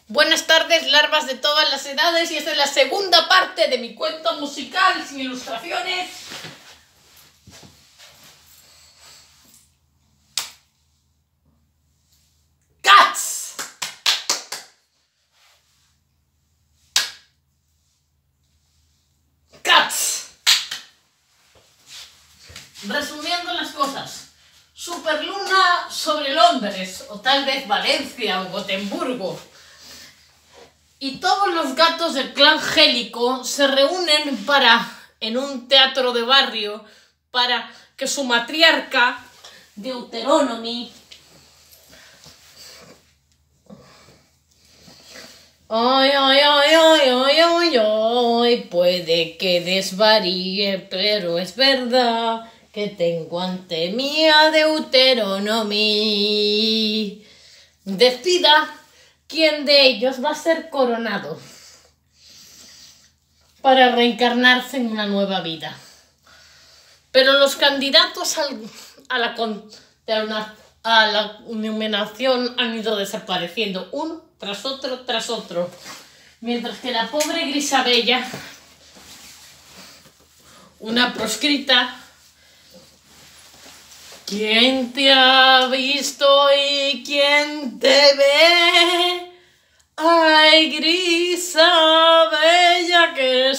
Buenas tardes, larvas de todas las edades, y esta es la segunda parte de mi cuento musical sin ilustraciones. ¡Cats! ¡Cats! Resumiendo las cosas. Superluna sobre Londres, o tal vez Valencia o Gotemburgo. Y todos los gatos del clan Gélico se reúnen en un teatro de barrio para que su matriarca, Deuteronomy, puede que desvaríe, pero es verdad que tengo ante mí a Deuteronomy. Decida quién de ellos va a ser coronado para reencarnarse en una nueva vida. Pero los candidatos a la nominación han ido desapareciendo uno tras otro, mientras que la pobre Grisabella, una proscrita, ¿quién te ha visto y quién te ve? Ay, Grisabella, qué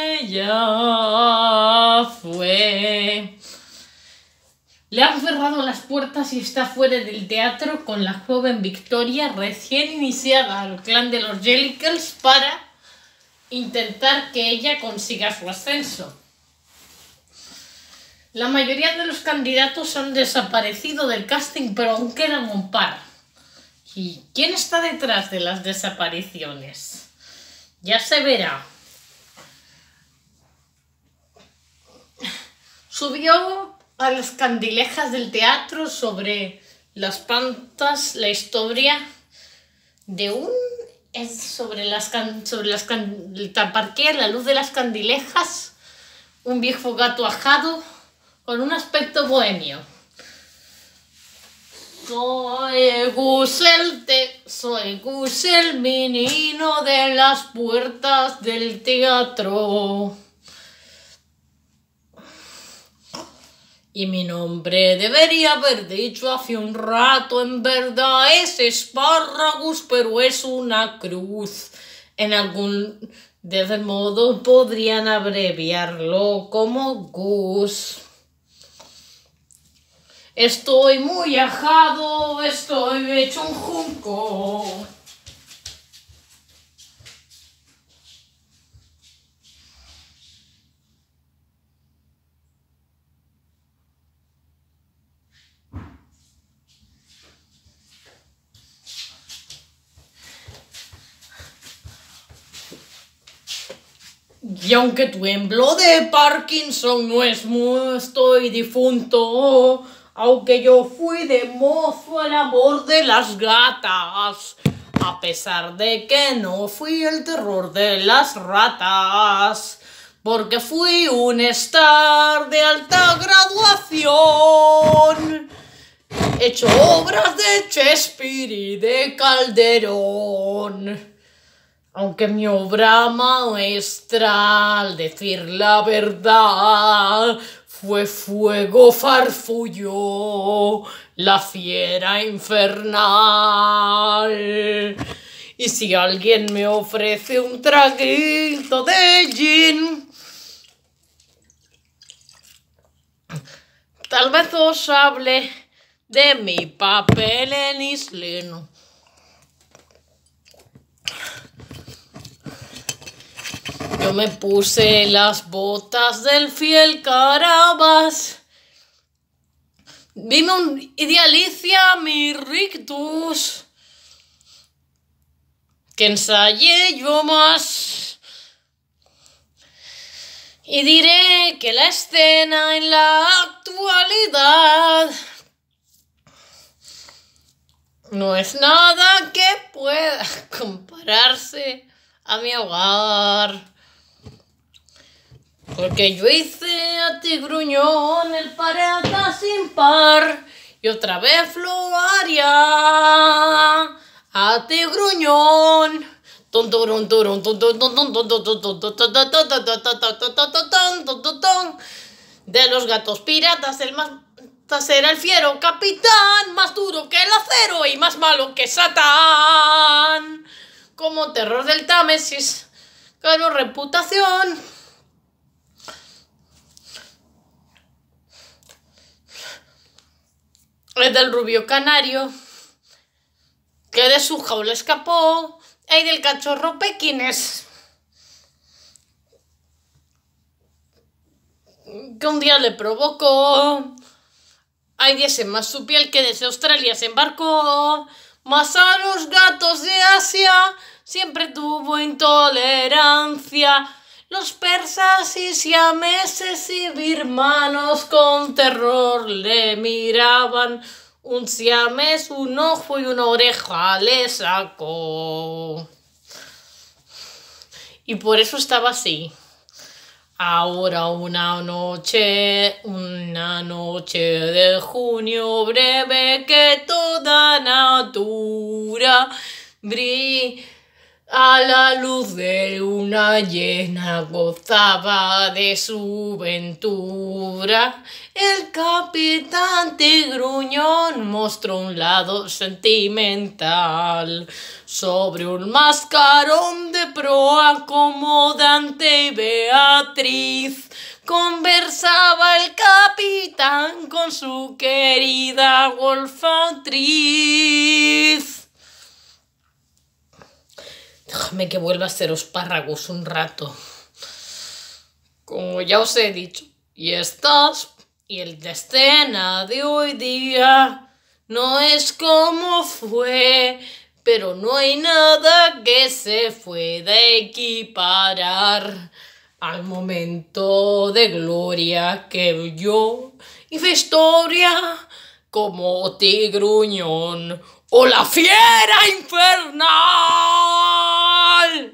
estrella fue. Le han cerrado las puertas y está fuera del teatro con la joven Victoria, recién iniciada al clan de los Jellicles, para intentar que ella consiga su ascenso. La mayoría de los candidatos han desaparecido del casting, pero aún quedan un par. ¿Y quién está detrás de las desapariciones? Ya se verá. Subió a las candilejas del teatro sobre las pantas la historia de el taparqué, la luz de las candilejas, un viejo gato ajado con un aspecto bohemio. Soy Gus el menino de las puertas del teatro. Y mi nombre debería haber dicho hace un rato, en verdad es espárragos, pero es una cruz. En algún modo podrían abreviarlo como Gus. Estoy muy ajado, estoy hecho un junco. Y aunque tiemblo de Parkinson, estoy difunto. Aunque yo fui de mozo el amor de las gatas, a pesar de que no fui el terror de las ratas, porque fui un star de alta graduación, hecho obras de Shakespeare y de Calderón. Aunque mi obra maestra, al decir la verdad, fue Fuego Farfullo, la fiera infernal. Y si alguien me ofrece un traguito de gin, tal vez os hable de mi papel en Isleno. Yo me puse las botas del fiel Carabas. Vino un idealicia mi rictus, que ensayé yo más. Y diré que la escena en la actualidad no es nada que pueda compararse a mi hogar. Porque yo hice a ti gruñón el pareja sin par, y otra vez lo haría a ti gruñón. De los gatos piratas el más era el fiero capitán, más duro que el acero y más malo que Satán. Como terror del Támesis, ganó reputación. El del rubio canario, que de su jaula escapó, y del cachorro pequinés, que un día le provocó. Ay, diese más su piel que desde Australia se embarcó. Mas a los gatos de Asia siempre tuvo intolerancia. Los persas y siameses y birmanos con terror le miraban. Un siamés, un ojo y una oreja le sacó. Y por eso estaba así. Ahora una noche de junio breve que toda natura brilla a la luz de luna llena, gozaba de su ventura. El capitán Tigruñón mostró un lado sentimental. Sobre un mascarón de proa acomodante y Beatriz conversaba el capitán con su querida golfatriz. Déjame que vuelva a hacer espárragos un rato. Como ya os he dicho, y el de escena de hoy día no es como fue, pero no hay nada que se pueda equiparar al momento de gloria que yo hice historia como Tigruñón o la fiera infernal.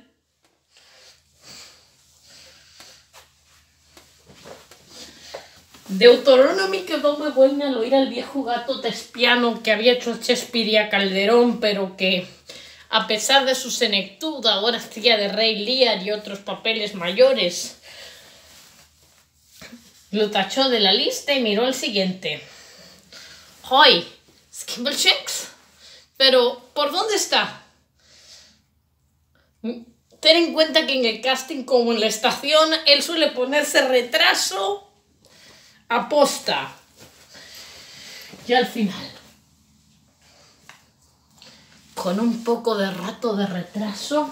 Deuteronomy quedó muy buena al oír al viejo gato tespiano que había hecho Shakespeare y a Calderón, pero que, a pesar de su senectud, ahora hacía de Rey Lear y otros papeles mayores. Lo tachó de la lista y miró el siguiente. ¡Hoy! ¿Skimbleshanks? Pero, ¿por dónde está? Ten en cuenta que en el casting, como en la estación, él suele ponerse retraso aposta. Y al final, con un poco de rato de retraso,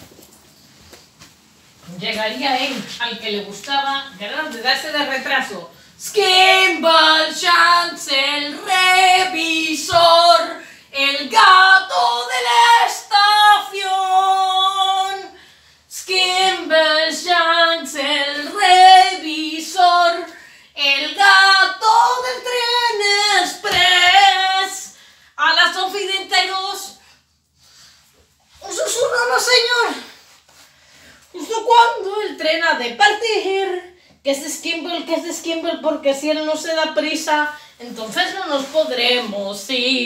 llegaría él, al que le gustaba ganas de darse de retraso. Skimbleshanks, el revisor, el gato de la estación. Skimbleshanks, el revisor, el gato del tren express. A las 11:32. Un susurro, no señor. Justo cuando el tren ha de partir. Que es de Skimble, porque si él no se da prisa, entonces no nos podremos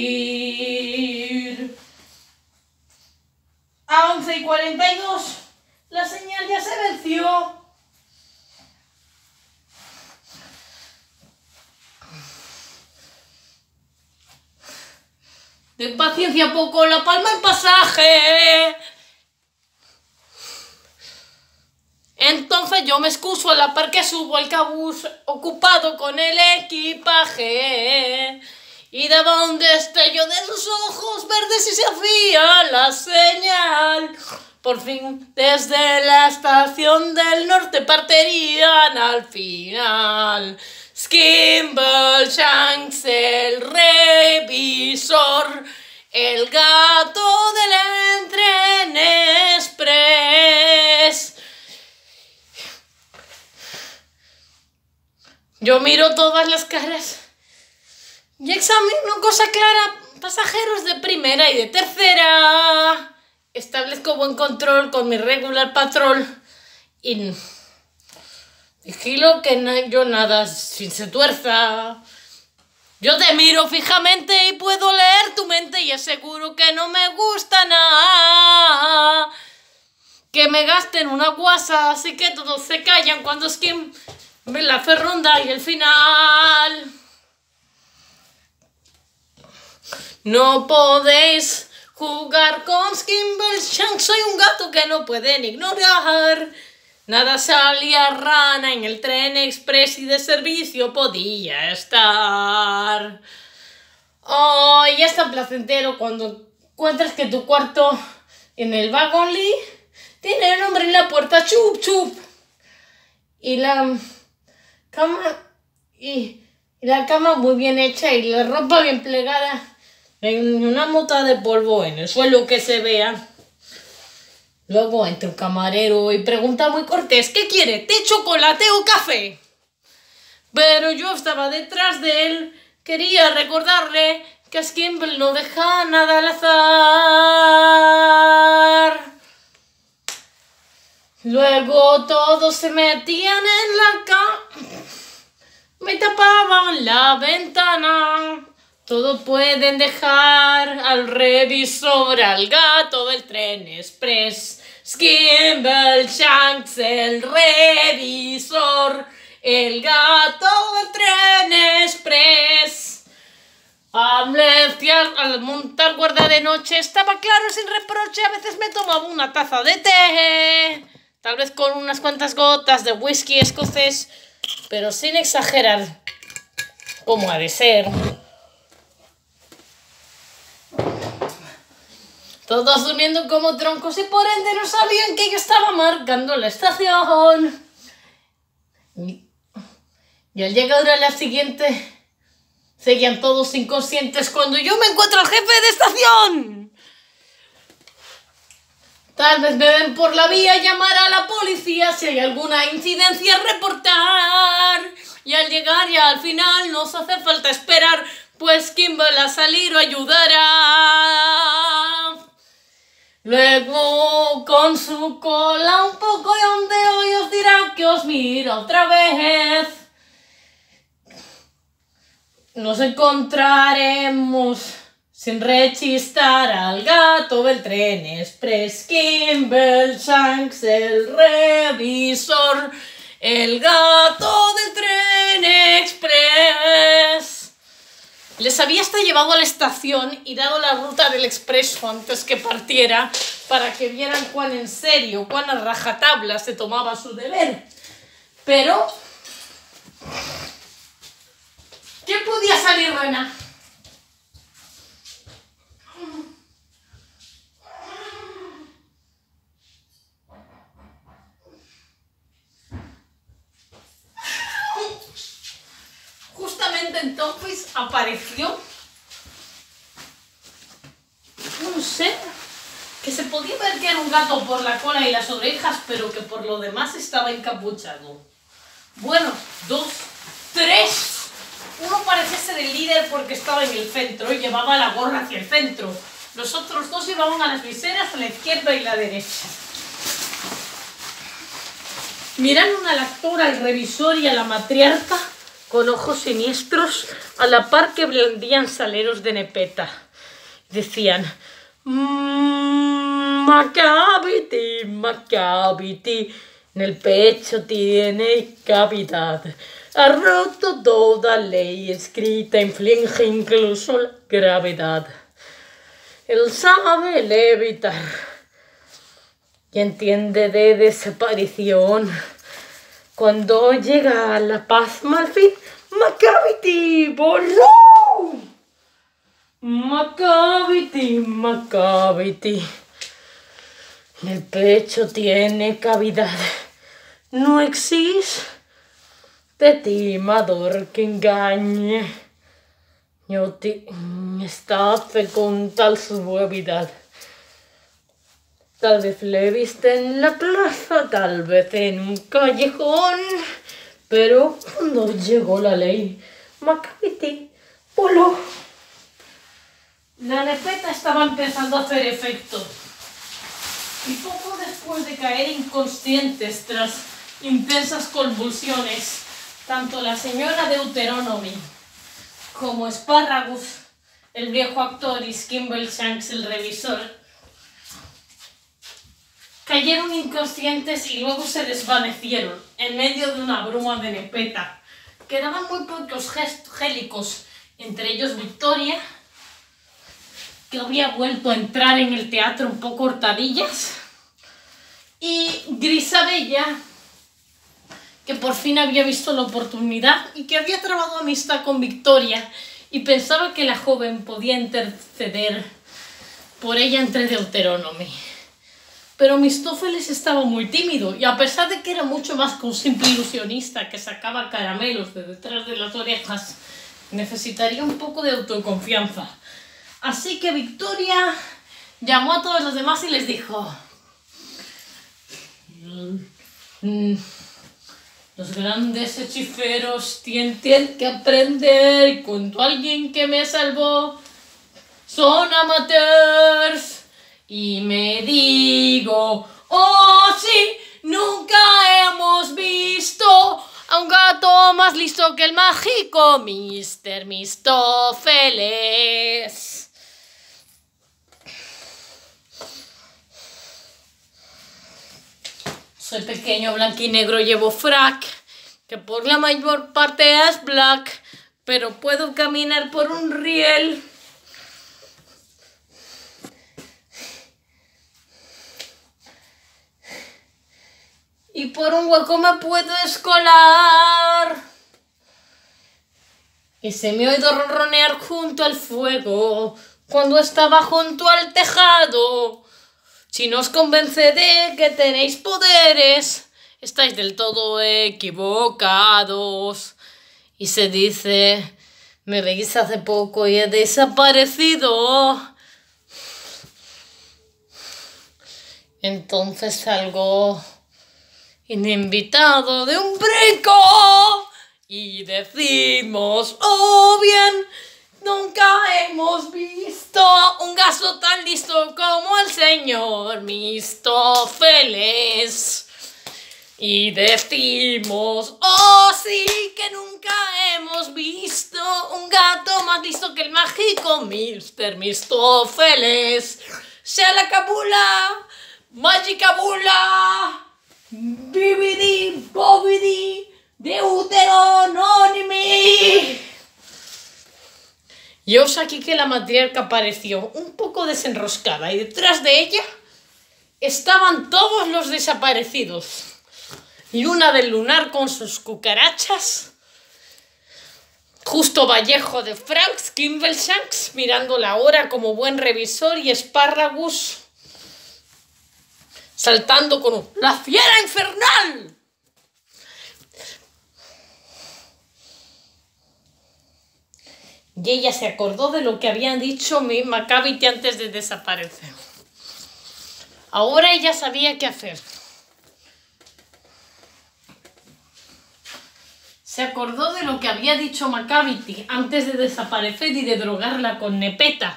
ir. A 11:42, la señal ya se venció. De paciencia poco, la palma en pasaje. Entonces yo me excuso a la par que subo el cabús ocupado con el equipaje. Y daba un destello de sus ojos verdes y se hacía la señal. Por fin desde la estación del norte partirían al final. Skimbleshanks, el revisor, el gato del tren express. Yo miro todas las caras y examino cosa clara, pasajeros de primera y de tercera. Establezco buen control con mi regular patrol y vigilo que yo nada sin se tuerza. Yo te miro fijamente y puedo leer tu mente y es seguro que no me gusta nada que me gasten una guasa, así que todos se callan cuando Skimble la hace ronda y el final. No podéis jugar con Skimble Shanks, soy un gato que no pueden ignorar. Nada salía rana en el tren express y de servicio podía estar. Oh, y es tan placentero cuando encuentras que tu cuarto en el vagón Lee tiene el nombre en la puerta, chup chup. Y la cama la cama muy bien hecha y la ropa bien plegada. En una mota de polvo en el suelo que se vea. Luego entra un camarero y pregunta muy cortés, ¿qué quiere? ¿Té, chocolate o café? Pero yo estaba detrás de él. Quería recordarle que a Skimble no deja nada al azar. Luego todos se metían en la cama. Me tapaban la ventana. Todos pueden dejar al revisor, al gato del tren express. Skimble Shanks, el revisor, el gato del tren express. Al montar guardia de noche estaba claro sin reproche, a veces me tomaba una taza de té, tal vez con unas cuantas gotas de whisky escocés, pero sin exagerar, como ha de ser. Todos durmiendo como troncos y por ende no sabían que yo estaba marcando la estación. Y al llegar a la siguiente, seguían todos inconscientes cuando yo me encuentro al jefe de estación. Tal vez me ven por la vía, llamar a la policía si hay alguna incidencia, reportar. Y al llegar ya al final nos hace falta esperar, pues Skimble a salir o ayudará. Luego con su cola un poco de ondeo y os dirá que os mira otra vez. Nos encontraremos sin rechistar al gato del tren express. Skimble Shanks, el revisor, el gato del tren express. Les había hasta llevado a la estación y dado la ruta del expreso antes que partiera para que vieran cuán en serio, cuán a rajatabla se tomaba su deber. Pero ¿qué podía salir buena? Justamente entonces apareció un ser que se podía ver que era un gato por la cola y las orejas, pero que por lo demás estaba encapuchado. Bueno, 2, 3. Uno parecía ser el líder porque estaba en el centro y llevaba la gorra hacia el centro. Los otros dos llevaban a las viseras a la izquierda y la derecha. Miraron al actor, al revisor y a la matriarca con ojos siniestros, a la par que blandían saleros de nepeta. Decían, Macavity, Macavity, en el pecho tiene cavidad. Ha roto toda ley escrita, inflige incluso la gravedad. Él sabe levitar y entiende de desaparición. Cuando llega a la paz Malfin, Macavity voló. Macavity, Macavity, en el pecho tiene cavidad. No existe timador que engañe. Está con tal suavidad. Tal vez le viste en la plaza, tal vez en un callejón, pero cuando llegó la ley, Macavity voló. La nepeta estaba empezando a hacer efecto. Y poco después de caer inconscientes tras intensas convulsiones, tanto la señora Deuteronomy como Espárragos, el viejo actor, y Skimbleshanks, el revisor, cayeron inconscientes y luego se desvanecieron en medio de una bruma de Nepeta. Quedaban muy pocos gélicos, entre ellos Victoria, que había vuelto a entrar en el teatro un poco hurtadillas, y Grisabella, que por fin había visto la oportunidad y que había trabado amistad con Victoria y pensaba que la joven podía interceder por ella entre Deuteronomy. Pero Mistófeles estaba muy tímido y a pesar de que era mucho más que un simple ilusionista que sacaba caramelos de detrás de las orejas, necesitaría un poco de autoconfianza. Así que Victoria llamó a todos los demás y les dijo: los grandes hechiceros tienen que aprender, y cuando alguien que me salvó son amateurs. Y me digo, oh sí, nunca hemos visto a un gato más listo que el mágico Mr. Mistófeles. Soy pequeño, blanquinegro, llevo frac, que por la mayor parte es black, pero puedo caminar por un riel. Y por un hueco me puedo escolar. Y se me ha oído ronronear junto al fuego cuando estaba junto al tejado. Si no os convence de que tenéis poderes, estáis del todo equivocados. Y se dice, me veis hace poco y he desaparecido. Entonces salgo invitado de un brinco y decimos, oh bien, nunca hemos visto un gato tan listo como el señor Mistófeles. Y decimos, oh sí, que nunca hemos visto un gato más listo que el mágico Mr. Mistófeles. ¡Sea la cabula! ¡Mágica bula! ¡Bibidi, bobidi, Deuteronomy! Y os aquí que la matriarca apareció un poco desenroscada y detrás de ella estaban todos los desaparecidos. Luna del Lunar con sus cucarachas, Justo Vallejo de Frank Skimbleshanks mirando la hora como buen revisor y Espárragos saltando con un ¡la fiera infernal! Y ella se acordó de lo que habían dicho Macavity antes de desaparecer. Ahora ella sabía qué hacer. Se acordó de lo que había dicho Macavity antes de desaparecer y de drogarla con Nepeta.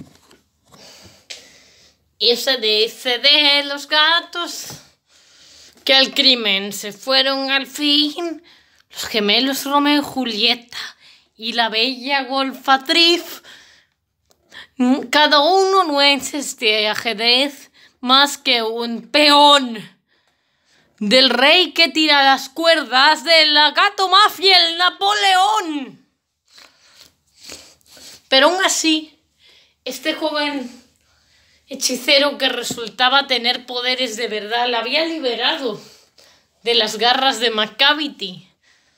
Y se dice de los gatos que al crimen se fueron al fin los gemelos Romeo y Julieta y la bella golfatriz. Cada uno no es este ajedrez más que un peón del rey que tira las cuerdas del gato mafia, el Napoleón. Pero aún así, este joven hechicero que resultaba tener poderes de verdad la había liberado de las garras de Macavity.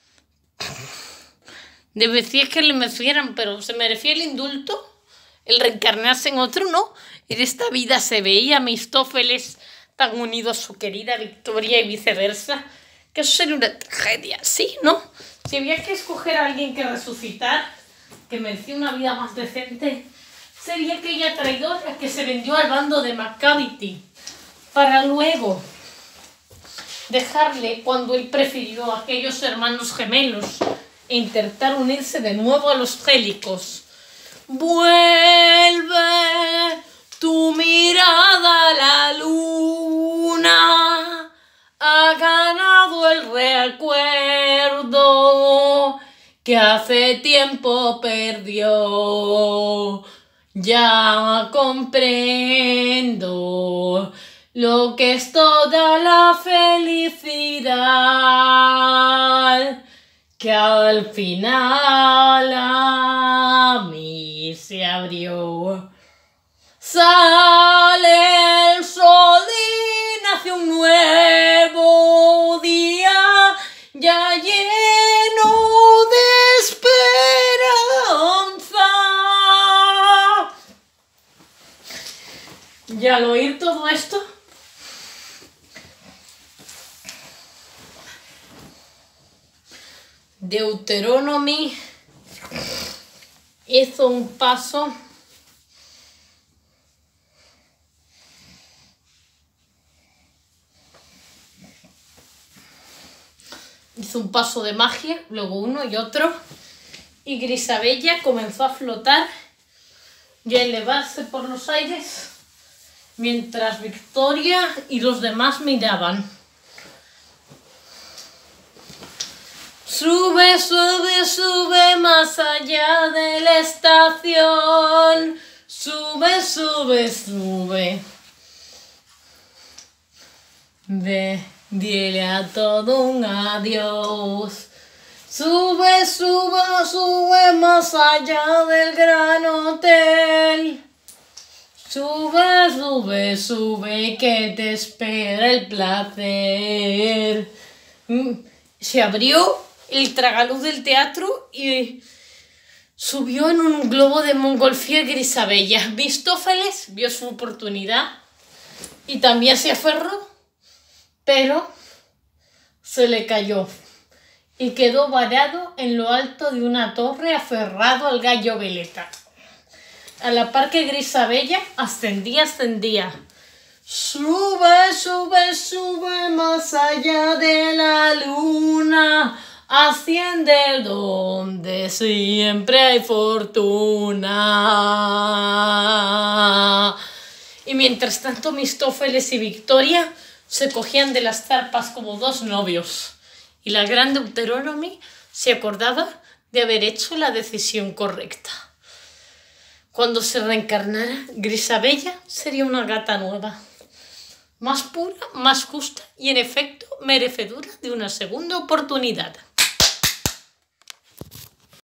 Decía que le merecieran, pero ¿se merecía el indulto? ¿El reencarnarse en otro? No. En esta vida se veía a Mistófeles tan unido a su querida Victoria y viceversa, que eso sería una tragedia, ¿sí? ¿No? Si había que escoger a alguien que resucitar, que merecía una vida más decente, sería aquella traidora que se vendió al bando de Macavity para luego dejarle cuando él prefirió a aquellos hermanos gemelos e intentar unirse de nuevo a los Gélicos. Vuelve tu mirada a la luna, ha ganado el recuerdo que hace tiempo perdió. Ya comprendo lo que es toda la felicidad, que al final a mí se abrió. Sale el sol y nace un nuevo día, ya lleno de esperanza. Y al oír todo esto, Deuteronomy hizo un paso de magia, luego uno y otro, y Grisabella comenzó a flotar y a elevarse por los aires, mientras Victoria y los demás miraban. Sube, sube, sube más allá de la estación. Sube, sube, sube. Dile a todo un adiós. Sube, sube, sube más allá del Gran Hotel. Sube, sube, sube, que te espera el placer. Se abrió el tragaluz del teatro y subió en un globo de Montgolfier Grisabella. Mistófeles vio su oportunidad y también se aferró, pero se le cayó y quedó varado en lo alto de una torre aferrado al gallo veleta. A la par que Grisabella ascendía. Sube, sube, sube más allá de la luna. Asciende donde siempre hay fortuna. Y mientras tanto Mistófeles y Victoria se cogían de las zarpas como dos novios. Y la gran Deuteronomy se acordaba de haber hecho la decisión correcta. Cuando se reencarnara, Grisabella sería una gata nueva, más pura, más justa y en efecto merecedora de una segunda oportunidad.